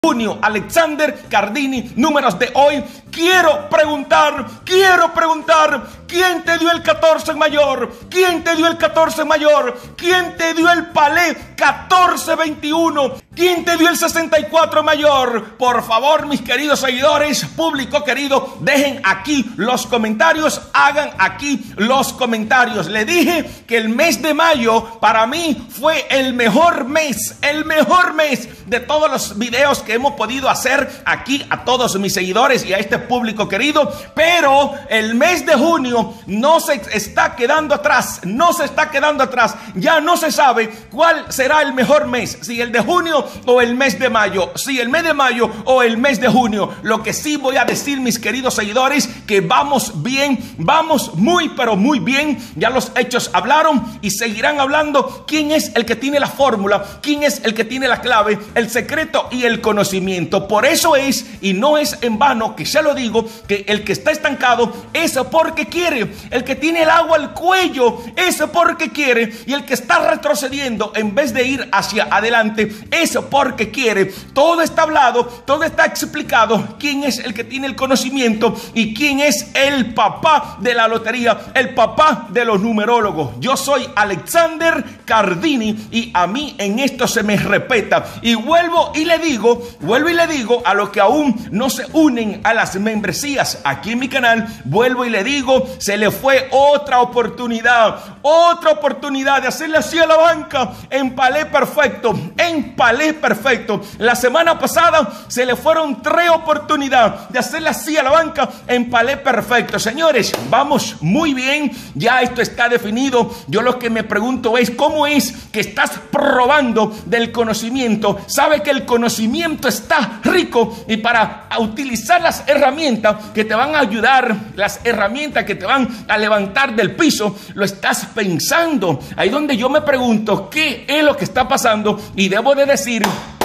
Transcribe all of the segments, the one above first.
Junio, Alexander Cardini, números de hoy. Quiero preguntar, ¿quién te dio el 14 mayor? ¿Quién te dio el 14 mayor? ¿Quién te dio el palé 1421? ¿Quién te dio el 64 mayor? Por favor, mis queridos seguidores, público querido, dejen aquí los comentarios, hagan aquí los comentarios. Le dije que el mes de mayo para mí fue el mejor mes de todos los videos que hemos podido hacer aquí a todos mis seguidores y a este público querido, pero el mes de junio no se está quedando atrás, ya no se sabe cuál será el mejor mes, si el de junio o el mes de mayo, si el mes de mayo o el mes de junio. Lo que sí voy a decir, mis queridos seguidores, que vamos bien, vamos muy pero muy bien. Ya los hechos hablaron y seguirán hablando. ¿Quién es el que tiene la fórmula? ¿Quién es el que tiene la clave, el secreto y el conocimiento? Por eso es, y no es en vano que ya lo digo, que el que está estancado es porque quiere, el que tiene el agua al cuello es porque quiere, y el que está retrocediendo en vez de ir hacia adelante es porque quiere. Todo está hablado, todo está explicado. ¿Quién es el que tiene el conocimiento y quién es el papá de la lotería, el papá de los numerólogos? Yo soy Alexander Cardini y a mí en esto se me respeta, y vuelvo y le digo a los que aún no se unen a las membresías aquí en mi canal, vuelvo y le digo, se le fue otra oportunidad de hacerle así a la banca en palé perfecto, La semana pasada se le fueron 3 oportunidades de hacerle así a la banca en palé perfecto. Señores, vamos muy bien, ya esto está definido. Yo lo que me pregunto es, ¿cómo es que estás probando del conocimiento? Sabe que el conocimiento está rico, y para utilizar las herramientas que te van a ayudar, las herramientas que te van a levantar del piso, lo estás pensando. Ahí donde yo me pregunto, ¿qué es lo que está pasando? Y debo de decir,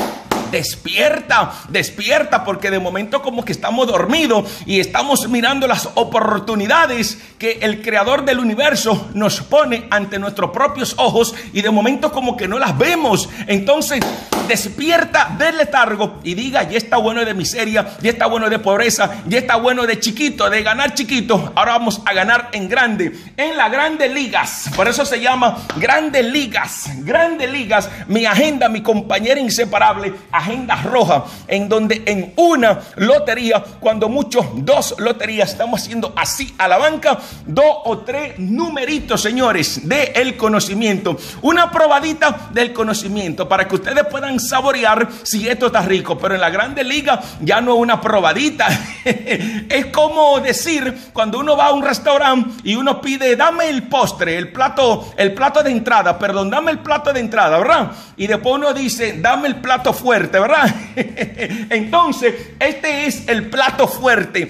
despierta, porque de momento como que estamos dormidos y estamos mirando las oportunidades que el creador del universo nos pone ante nuestros propios ojos, y de momento como que no las vemos. Entonces despierta del letargo y diga, ya está bueno de miseria, ya está bueno de pobreza, ya está bueno de chiquito, de ganar chiquito. Ahora vamos a ganar en grande, en las grandes ligas. Por eso se llama Grandes Ligas. Mi agenda, mi compañera inseparable, agenda roja, en donde en una lotería, cuando mucho 2 loterías, estamos haciendo así a la banca, 2 o 3 numeritos, señores, del conocimiento, una probadita del conocimiento para que ustedes puedan saborear si esto está rico. Pero en la Grande Liga ya no es una probadita. Es como decir, cuando uno va a un restaurante y uno pide, dame el postre, el plato de entrada, dame el plato de entrada, ¿verdad? Y después uno dice, dame el plato fuerte, ¿verdad? Entonces este es el plato fuerte,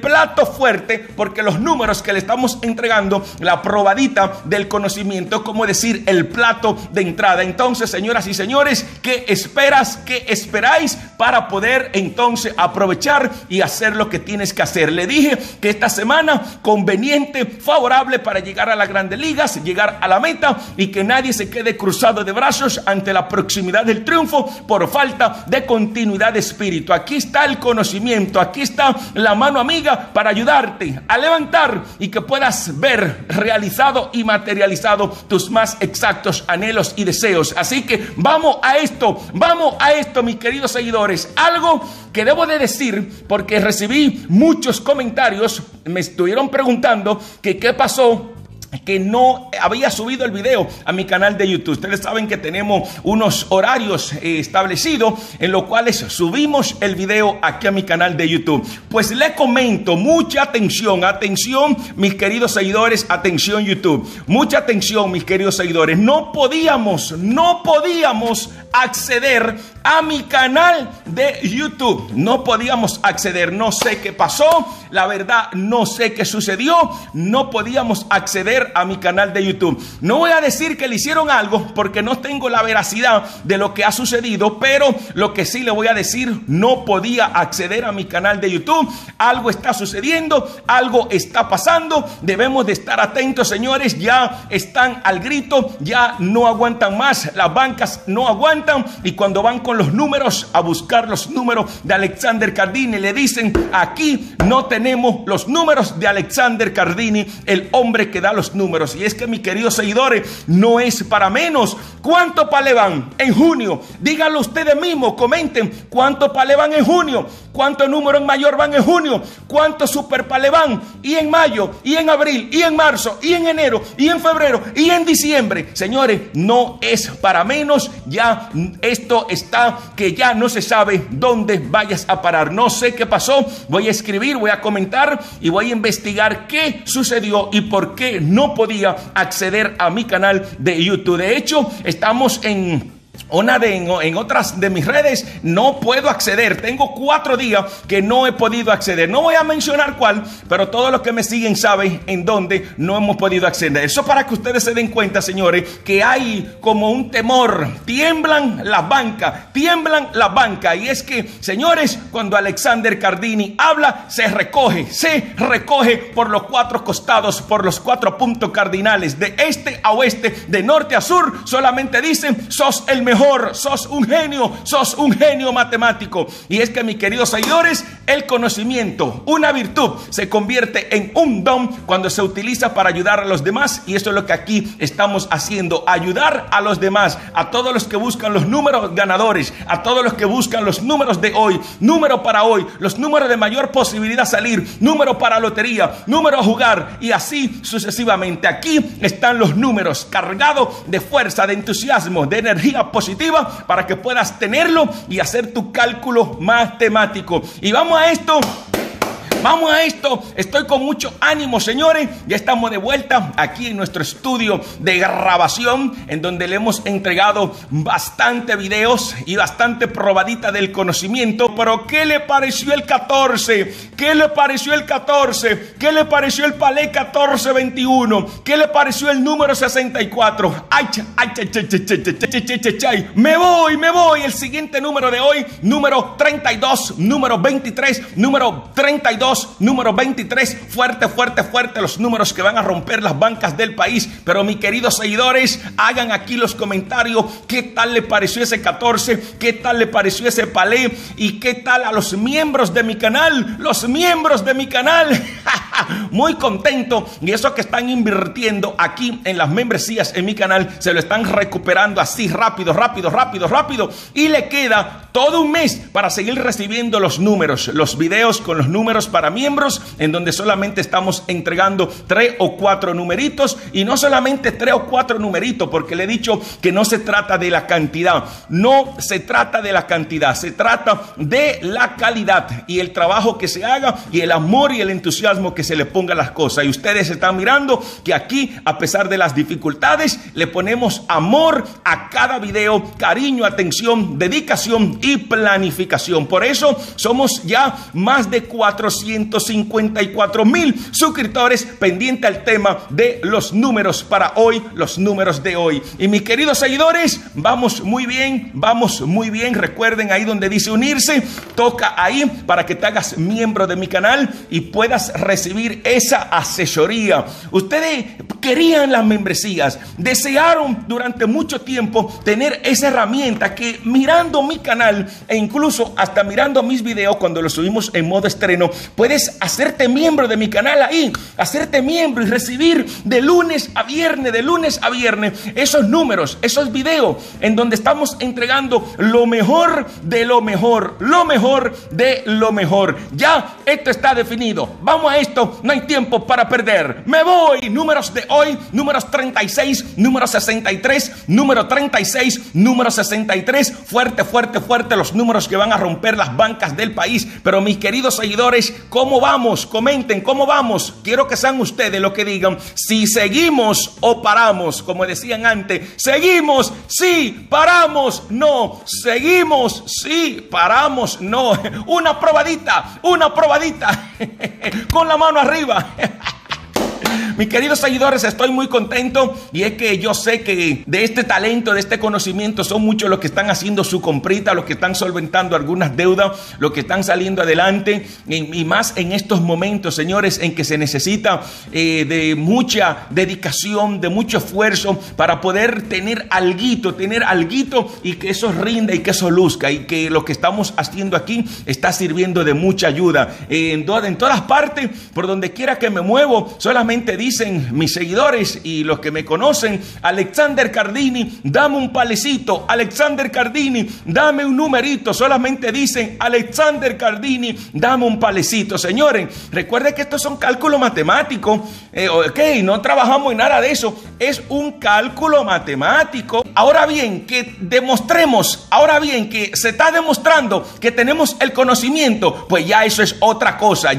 porque los números que le estamos entregando, la probadita del conocimiento, como decir el plato de entrada. Entonces, señoras y señores, ¿qué esperáis para poder entonces aprovechar y hacer lo que tienes que hacer? Le dije que esta semana conveniente, favorable para llegar a las Grandes Ligas, llegar a la meta, y que nadie se quede cruzado de brazos ante la proximidad del triunfo por falta de continuidad de espíritu. Aquí está el conocimiento, aquí está la mano amiga para ayudarte a levantar y que puedas ver realizado y materializado tus más exactos anhelos y deseos. Así que vamos a esto, mis queridos seguidores. Algo que debo de decir, porque recibí muchos comentarios, me estuvieron preguntando que qué pasó, que no había subido el video a mi canal de YouTube. Ustedes saben que tenemos unos horarios establecidos en los cuales subimos el video aquí a mi canal de YouTube. Pues le comento, mucha atención, mis queridos seguidores, atención YouTube, mucha atención, mis queridos seguidores. No podíamos acceder a mi canal de YouTube, no podíamos acceder. No sé qué pasó, la verdad no sé qué sucedió, no podíamos acceder a mi canal de YouTube. No voy a decir que le hicieron algo porque no tengo la veracidad de lo que ha sucedido, pero lo que sí le voy a decir, no podía acceder a mi canal de YouTube. Algo está sucediendo, algo está pasando, debemos de estar atentos, señores. Ya están al grito, ya no aguantan más, las bancas no aguantan, y cuando van con con los números, a buscar los números de Alexander Cardini. Le dicen, aquí no tenemos los números de Alexander Cardini, el hombre que da los números. Y es que, mis queridos seguidores, no es para menos. ¿Cuánto palé van en junio? Díganlo ustedes mismos, comenten cuánto palé van en junio, cuánto número en mayor van en junio, cuánto super palé van, y en mayo, y en abril, y en marzo, y en enero, y en febrero, y en diciembre. Señores, no es para menos. Ya esto está que ya no se sabe dónde vayas a parar. No sé qué pasó. Voy a escribir, voy a comentar y voy a investigar qué sucedió y por qué no podía acceder a mi canal de YouTube. De hecho, estamos en otras de mis redes, no puedo acceder. Tengo 4 días que no he podido acceder. No voy a mencionar cuál, pero todos los que me siguen saben en dónde no hemos podido acceder. Eso para que ustedes se den cuenta, señores, que hay como un temor. Tiemblan las bancas. Y es que, señores, cuando Alexander Cardini habla, se recoge por los 4 costados, por los 4 puntos cardinales, de este a oeste, de norte a sur. Solamente dicen, sos el mejor, sos un genio matemático. Y es que, mis queridos seguidores, el conocimiento, una virtud, se convierte en un don cuando se utiliza para ayudar a los demás. Y eso es lo que aquí estamos haciendo, ayudar a los demás, a todos los que buscan los números ganadores, a todos los que buscan los números de hoy, número para hoy, los números de mayor posibilidad salir, número para lotería, número a jugar, y así sucesivamente. Aquí están los números cargados de fuerza, de entusiasmo, de energía positiva, para que puedas tenerlo y hacer tu cálculo matemático. Y vamos a esto. Estoy con mucho ánimo, señores. Ya estamos de vuelta aquí en nuestro estudio de grabación, en donde le hemos entregado bastante videos y bastante probadita del conocimiento. Pero ¿qué le pareció el 14? ¿Qué le pareció el 14? ¿Qué le pareció el palé 1421? ¿Qué le pareció el número 64? Me voy. El siguiente número de hoy, número 32, número 23, número 32, número 23, fuerte, los números que van a romper las bancas del país. Pero, mis queridos seguidores, hagan aquí los comentarios, ¿qué tal le pareció ese 14? ¿Qué tal le pareció ese palé? ¿Y qué tal a los miembros de mi canal? Los miembros de mi canal, muy contento. Y eso que están invirtiendo aquí en las membresías en mi canal, se lo están recuperando así rápido. Y le queda todo un mes para seguir recibiendo los números, los videos con los números para miembros, en donde solamente estamos entregando 3 o 4 numeritos. Y no solamente 3 o 4 numeritos, porque le he dicho que no se trata de la cantidad. No se trata de la cantidad, se trata de la calidad y el trabajo que se haga y el amor y el entusiasmo que se le ponga a las cosas. Y ustedes están mirando que aquí, a pesar de las dificultades, le ponemos amor a cada video, cariño, atención, dedicación y planificación. Por eso somos ya más de 454,000 suscriptores pendiente al tema de los números para hoy, los números de hoy. Y, mis queridos seguidores, vamos muy bien. Recuerden ahí donde dice unirse, toca ahí para que te hagas miembro de mi canal y puedas recibir esa asesoría. Ustedes querían las membresías, desearon durante mucho tiempo tener esa herramienta que, mirando mi canal e incluso hasta mirando mis videos cuando los subimos en modo estreno, puedes hacerte miembro de mi canal ahí, hacerte miembro y recibir de lunes a viernes, esos números, esos videos en donde estamos entregando lo mejor de lo mejor, Ya esto está definido. Vamos a esto, no hay tiempo para perder. Me voy. Números de hoy, números 36, número 63, número 36, número 63. Fuerte, los números que van a romper las bancas del país. Pero, mis queridos seguidores, ¿cómo vamos? Comenten, ¿cómo vamos? Quiero que sean ustedes los que digan si seguimos o paramos. Como decían antes, seguimos, sí, paramos, no. Seguimos, sí, paramos, no. Una probadita con la mano arriba. Mis queridos seguidores, estoy muy contento y es que yo sé que de este talento, de este conocimiento, son muchos los que están haciendo su comprita, los que están solventando algunas deudas, los que están saliendo adelante y más en estos momentos, señores, en que se necesita de mucha dedicación, de mucho esfuerzo para poder tener alguito y que eso rinda y que eso luzca y que lo que estamos haciendo aquí está sirviendo de mucha ayuda. En todas partes, por donde quiera que me muevo, solamente dicen mis seguidores y los que me conocen: Alexander Cardini, dame un palecito. Alexander Cardini, dame un numerito. Solamente dicen: Alexander Cardini, dame un palecito. Señores, recuerden que estos son cálculos matemáticos. No trabajamos en nada de eso. Es un cálculo matemático. Ahora bien, que se está demostrando que tenemos el conocimiento, pues ya eso es otra cosa.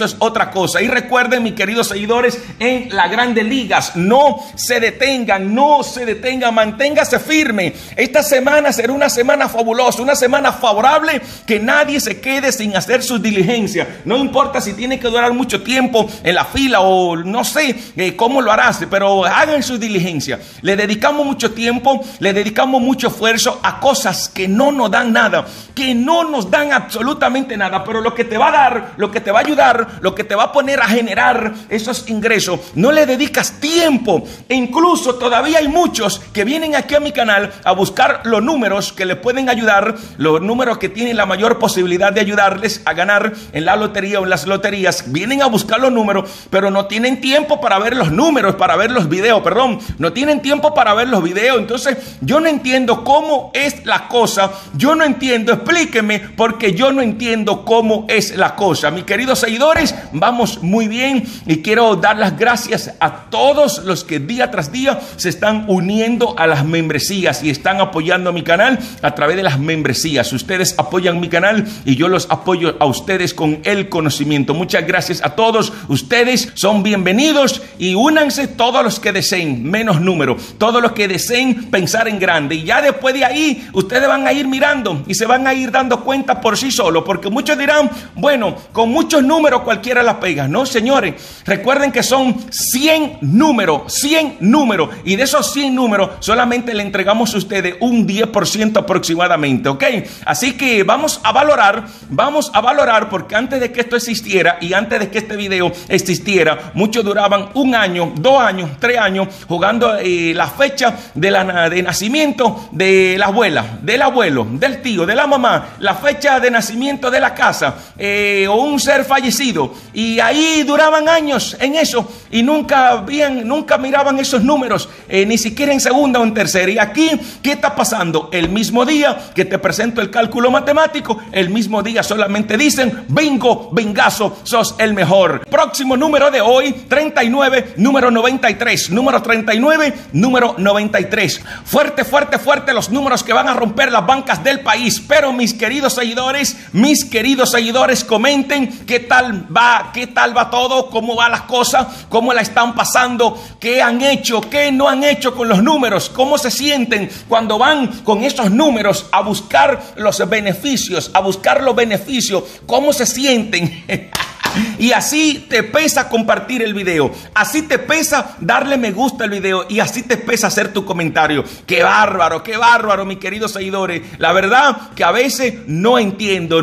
Y recuerden, mis queridos seguidores, en las grandes ligas, no se detengan, manténgase firme. Esta semana será una semana fabulosa, una semana favorable, que nadie se quede sin hacer sus diligencias. No importa si tiene que durar mucho tiempo en la fila o no sé cómo lo harás, pero hagan sus diligencias. Le dedicamos mucho tiempo, le dedicamos mucho esfuerzo a cosas que no nos dan nada, que no nos dan absolutamente nada, pero lo que te va a dar, lo que te va a ayudar, lo que te va a poner a generar esos ingresos, no le dedicas tiempo. E incluso todavía hay muchos que vienen aquí a mi canal a buscar los números que les pueden ayudar, los números que tienen la mayor posibilidad de ayudarles a ganar en la lotería o en las loterías. Vienen a buscar los números, pero no tienen tiempo para ver los números, para ver los videos, no tienen tiempo para ver los videos. Entonces yo no entiendo cómo es la cosa, explíqueme, porque yo no entiendo cómo es la cosa. Mis queridos seguidores, vamos muy bien y quiero dar las gracias a todos los que día tras día se están uniendo a las membresías y están apoyando a mi canal a través de las membresías. Ustedes apoyan mi canal y yo los apoyo a ustedes con el conocimiento. Muchas gracias a todos. Ustedes son bienvenidos y únanse todos los que deseen, menos número, todos los que deseen pensar en grande, y ya después de ahí ustedes van a ir mirando y se van a ir dando cuenta por sí solos, porque muchos dirán: bueno, con muchos números cualquiera la pega. No, señores, recuerden que son 100 números, y de esos 100 números solamente le entregamos a ustedes un 10% aproximadamente, ¿ok? Así que vamos a valorar, porque antes de que esto existiera y antes de que este video existiera, muchos duraban 1 año, 2 años, 3 años jugando la fecha de nacimiento de la abuela, del abuelo, del tío, de la mamá, la fecha de nacimiento de la casa o un ser fallecido, y ahí duraban años en eso y nunca miraban esos números, ni siquiera en segunda o en tercera. Y aquí, ¿qué está pasando? El mismo día que te presento el cálculo matemático, el mismo día solamente dicen: bingo, bingazo, sos el mejor. Próximo número de hoy: 39, número 93, número 39, número 93. Fuerte los números que van a romper las bancas del país. Pero mis queridos seguidores, comenten qué tal va todo, cómo va las cosas, cómo la están pasando, qué han hecho, qué no han hecho con los números, cómo se sienten cuando van con esos números a buscar los beneficios, cómo se sienten. Y así te pesa compartir el video, así te pesa darle me gusta al video, y así te pesa hacer tu comentario. Qué bárbaro, mis queridos seguidores. La verdad que a veces no entiendo.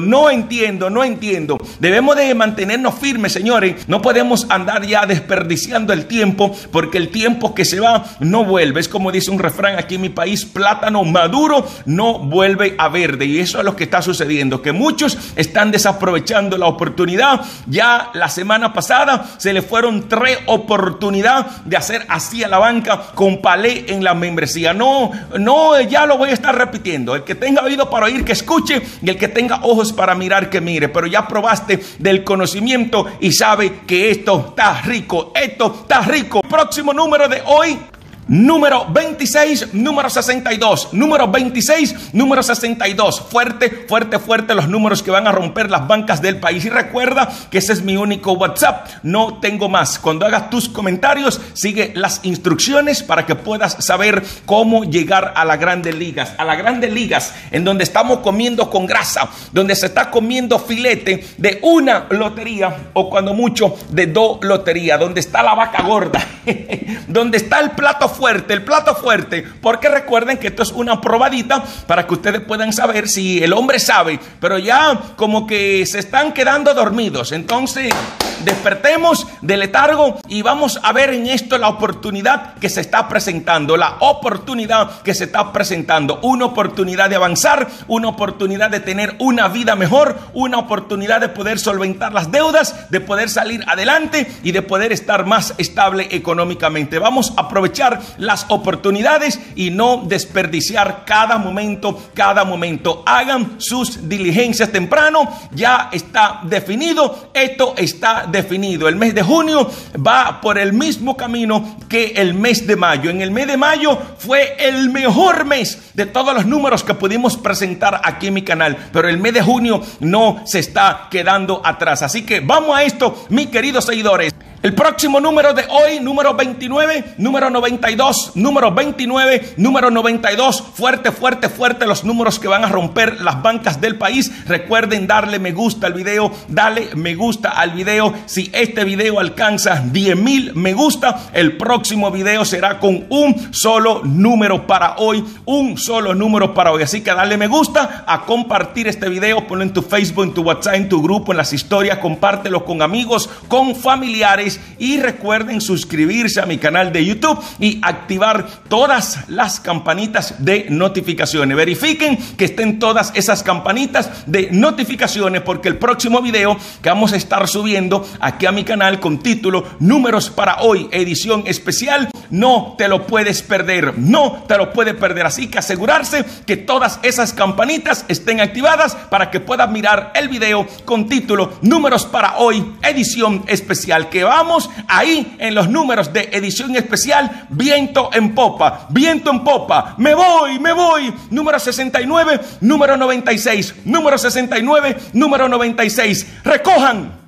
Debemos de mantenernos firmes, señores. No podemos andar ya desperdiciando el tiempo, porque el tiempo que se va no vuelve. Es como dice un refrán aquí en mi país: plátano maduro no vuelve a verde. Y eso es lo que está sucediendo, que muchos están desaprovechando la oportunidad. Ya la semana pasada se le fueron 3 oportunidades de hacer así a la banca con palé en la membresía. No, ya lo voy a estar repitiendo. El que tenga oído para oír, que escuche, y el que tenga ojos para mirar, que mire. Pero ya probaste del conocimiento y sabe que esto está rico. Próximo número de hoy: número 26, número 62, número 26, número 62. Fuerte, fuerte, fuerte los números que van a romper las bancas del país. Y recuerda que ese es mi único WhatsApp, no tengo más. Cuando hagas tus comentarios, sigue las instrucciones para que puedas saber cómo llegar a las grandes ligas. A las grandes ligas, en donde estamos comiendo con grasa, donde se está comiendo filete de una lotería o cuando mucho de 2 loterías, donde está la vaca gorda, donde está el plato fuerte, porque recuerden que esto es una probadita para que ustedes puedan saber si el hombre sabe, pero ya como que se están quedando dormidos. Entonces despertemos del letargo y vamos a ver en esto la oportunidad que se está presentando, una oportunidad de avanzar, una oportunidad de tener una vida mejor, una oportunidad de poder solventar las deudas, de poder salir adelante y de poder estar más estable económicamente. Vamos a aprovechar las oportunidades y no desperdiciar cada momento. Hagan sus diligencias temprano, ya está definido, esto está definido. El mes de junio va por el mismo camino que el mes de mayo. En el mes de mayo fue el mejor mes de todos los números que pudimos presentar aquí en mi canal, pero el mes de junio no se está quedando atrás. Así que vamos a esto, mis queridos seguidores. El próximo número de hoy, número 29, número 92, número 29, número 92. Fuerte, fuerte, fuerte los números que van a romper las bancas del país. Recuerden darle me gusta al video, dale me gusta al video. Si este video alcanza 10,000 me gusta, el próximo video será con un solo número para hoy, Así que dale me gusta, a compartir este video, ponlo en tu Facebook, en tu WhatsApp, en tu grupo, en las historias, compártelo con amigos, con familiares. Y recuerden suscribirse a mi canal de YouTube y activar todas las campanitas de notificaciones. Verifiquen que estén todas esas campanitas de notificaciones, porque el próximo video que vamos a estar subiendo aquí a mi canal con título Números para hoy, edición especial, no te lo puedes perder, así que asegurarse que todas esas campanitas estén activadas para que puedas mirar el video con título Números para hoy, edición especial, que vamos ahí en los números de edición especial, viento en popa, me voy, número 69, número 96, número 69, número 96, recojan